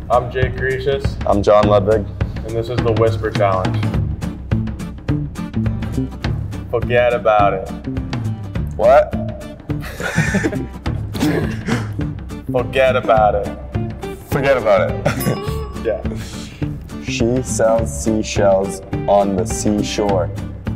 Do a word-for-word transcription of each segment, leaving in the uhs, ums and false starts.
I'm Jake Gricius. I'm John Ludvig. And this is the Whisper Challenge. Forget about it. What? Forget about it. Forget about it. Yeah. She sells seashells on the seashore.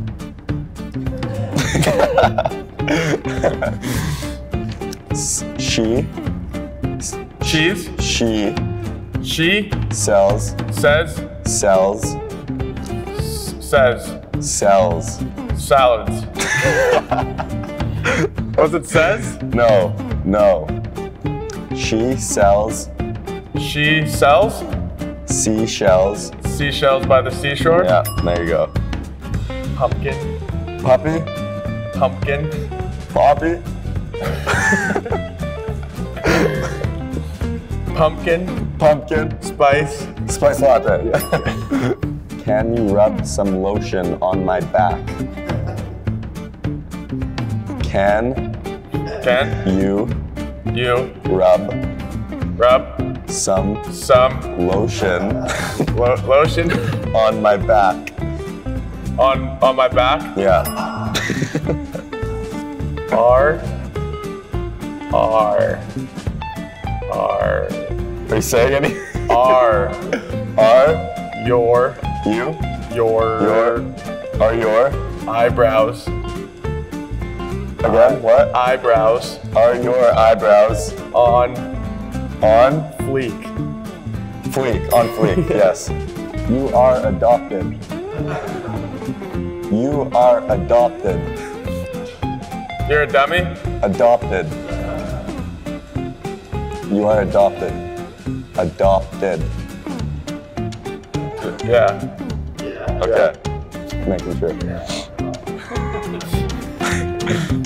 She. Cheese. She. She. Sells. Says. Sells. S says. Sells. Salads. What's it says? No. No. She sells. She sells. Seashells. Seashells by the seashore. Yeah, there you go. Pumpkin. Puppy. Pumpkin. Poppy. Pumpkin. Pumpkin. Spice. Spice latte. Yeah. Can you rub some lotion on my back? Can. Can. You. You. Rub. Rub. Some. Some. Lotion. Lo lotion. On my back. On on my back. Yeah. R. R. R. Are you saying any? R. Are. Your. You. Your. Your. Are your. Eyebrows. Again, what? Eyebrows. Are your eyebrows. On. On. Fleek. Fleek. On fleek, yes. You are adopted. You are adopted. You're a dummy? Adopted. You are adopted. Adopted. Yeah. Okay. Yeah. Making sure.